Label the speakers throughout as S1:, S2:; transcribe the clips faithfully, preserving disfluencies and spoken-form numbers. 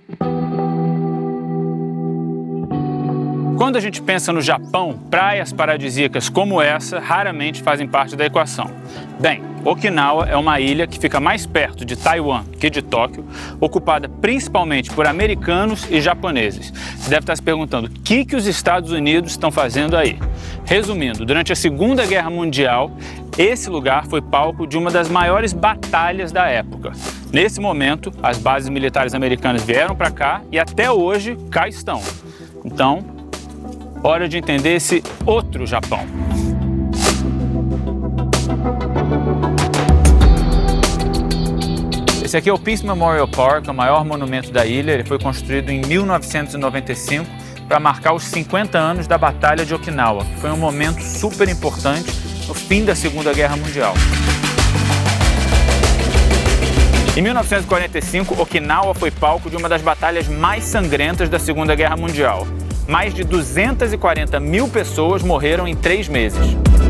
S1: Quando a gente pensa no Japão, praias paradisíacas como essa raramente fazem parte da equação. Bem, Okinawa é uma ilha que fica mais perto de Taiwan que de Tóquio, ocupada principalmente por americanos e japoneses. Você deve estar se perguntando o que, que os Estados Unidos estão fazendo aí. Resumindo, durante a Segunda Guerra Mundial, esse lugar foi palco de uma das maiores batalhas da época. Nesse momento, as bases militares americanas vieram para cá e até hoje cá estão. Então, hora de entender esse outro Japão. Esse aqui é o Peace Memorial Park, o maior monumento da ilha. Ele foi construído em mil novecentos e noventa e cinco para marcar os cinquenta anos da Batalha de Okinawa, que foi um momento super importante no fim da Segunda Guerra Mundial. Em mil novecentos e quarenta e cinco, Okinawa foi palco de uma das batalhas mais sangrentas da Segunda Guerra Mundial. Mais de duzentas e quarenta mil pessoas morreram em três meses.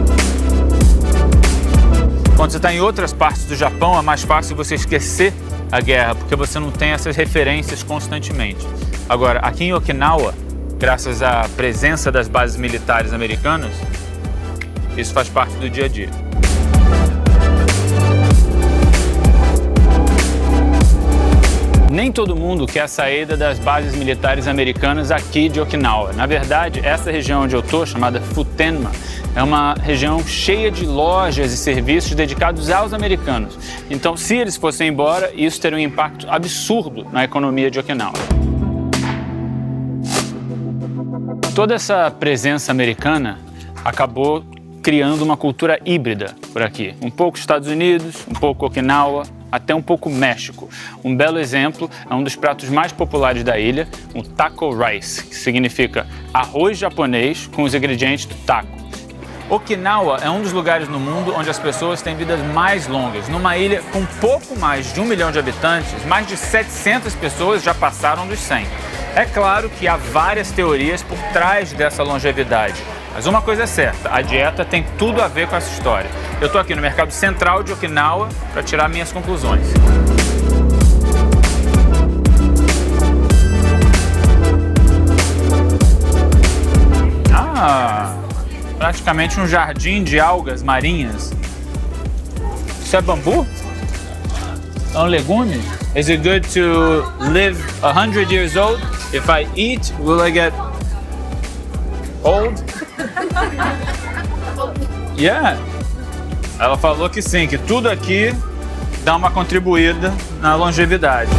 S1: Quando você está em outras partes do Japão, é mais fácil você esquecer a guerra, porque você não tem essas referências constantemente. Agora, aqui em Okinawa, graças à presença das bases militares americanas, isso faz parte do dia a dia. Nem todo mundo quer a saída das bases militares americanas aqui de Okinawa. Na verdade, essa região onde eu estou, chamada Futenma, é uma região cheia de lojas e serviços dedicados aos americanos. Então, se eles fossem embora, isso teria um impacto absurdo na economia de Okinawa. Toda essa presença americana acabou criando uma cultura híbrida por aqui. Um pouco Estados Unidos, um pouco Okinawa, até um pouco México. Um belo exemplo é um dos pratos mais populares da ilha, o taco rice, que significa arroz japonês com os ingredientes do taco. Okinawa é um dos lugares no mundo onde as pessoas têm vidas mais longas. Numa ilha com pouco mais de um milhão de habitantes, mais de setecentas pessoas já passaram dos cem. É claro que há várias teorias por trás dessa longevidade. Mas uma coisa é certa, a dieta tem tudo a ver com essa história. Eu estou aqui no Mercado Central de Okinawa para tirar minhas conclusões. Ah, praticamente um jardim de algas marinhas. Isso é bambu? É um legume? Is it good to live a hundred years old? If I eat, will I get old? Yeah. Ela falou que sim, que tudo aqui dá uma contribuída na longevidade.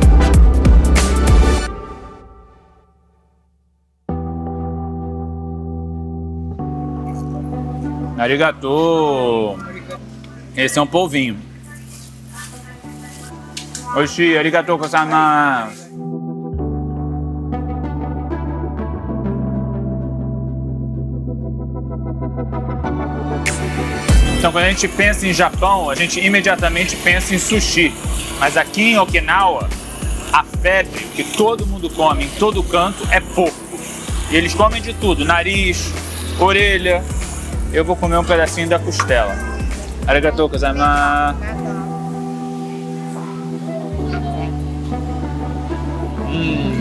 S1: Arigato. Esse é um polvinho. Oishi, arigatou gozaimasu. Então, quando a gente pensa em Japão, a gente imediatamente pensa em sushi. Mas aqui em Okinawa, a febre que todo mundo come em todo canto é porco. E eles comem de tudo, nariz, orelha. Eu vou comer um pedacinho da costela. Arigatou gozaimasu. Hum.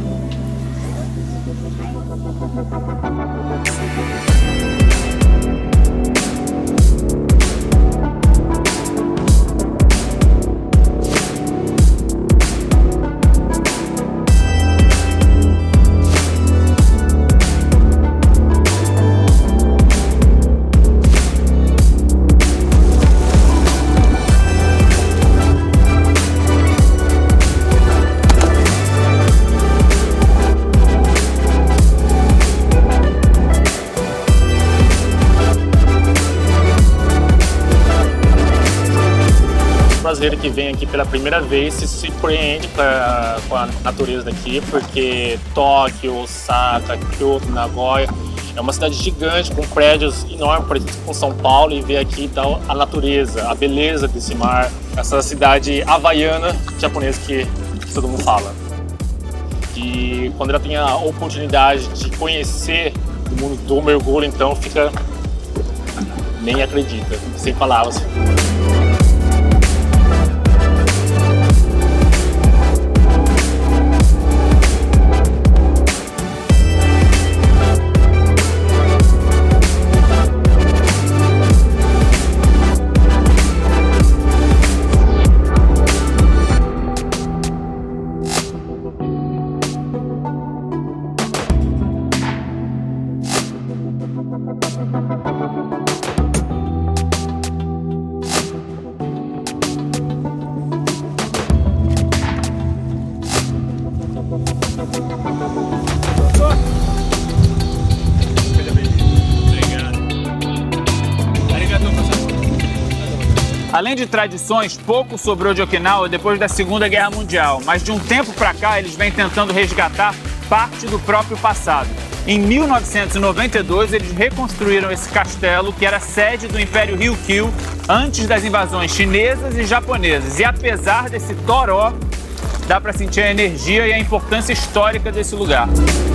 S2: Brasileiro que vem aqui pela primeira vez se surpreende pra, com a natureza daqui, porque Tóquio, Osaka, Kyoto, Nagoya é uma cidade gigante com prédios enormes, parecidos com São Paulo, e ver aqui então a natureza, a beleza desse mar, essa cidade havaiana japonesa que, que todo mundo fala. E quando ela tem a oportunidade de conhecer o mundo do mergulho, então fica, nem acredita, sem palavras.
S1: Além de tradições, pouco sobrou de Okinawa depois da Segunda Guerra Mundial, mas de um tempo para cá eles vêm tentando resgatar parte do próprio passado. Em mil novecentos e noventa e dois, eles reconstruíram esse castelo, que era sede do Império Ryukyu, antes das invasões chinesas e japonesas. E apesar desse toró, dá para sentir a energia e a importância histórica desse lugar.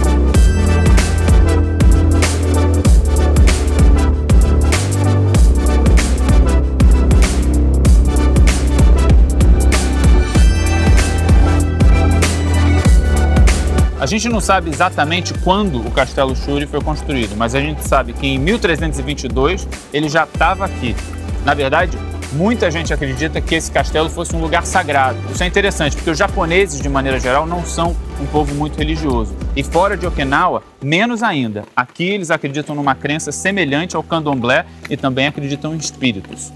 S1: A gente não sabe exatamente quando o Castelo Shuri foi construído, mas a gente sabe que em mil trezentos e vinte e dois ele já estava aqui. Na verdade, muita gente acredita que esse castelo fosse um lugar sagrado. Isso é interessante, porque os japoneses, de maneira geral, não são um povo muito religioso. E fora de Okinawa, menos ainda. Aqui eles acreditam numa crença semelhante ao candomblé e também acreditam em espíritos.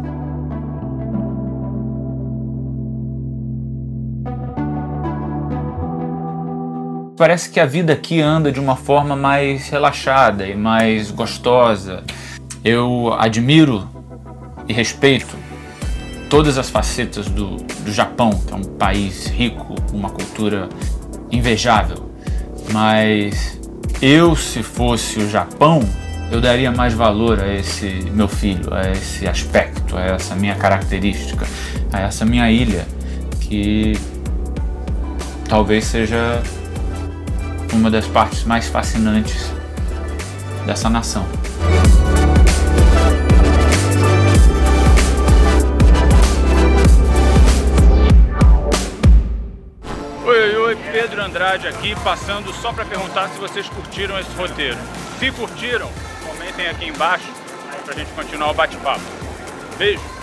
S1: Parece que a vida aqui anda de uma forma mais relaxada e mais gostosa. Eu admiro e respeito todas as facetas do, do Japão, que é um país rico, uma cultura invejável. Mas eu, se fosse o Japão, eu daria mais valor a esse meu filho, a esse aspecto, a essa minha característica, a essa minha ilha, que talvez seja uma das partes mais fascinantes dessa nação. Oi, oi, Pedro Andrade aqui, passando só para perguntar se vocês curtiram esse roteiro. Se curtiram, comentem aqui embaixo para a gente continuar o bate-papo. Beijo!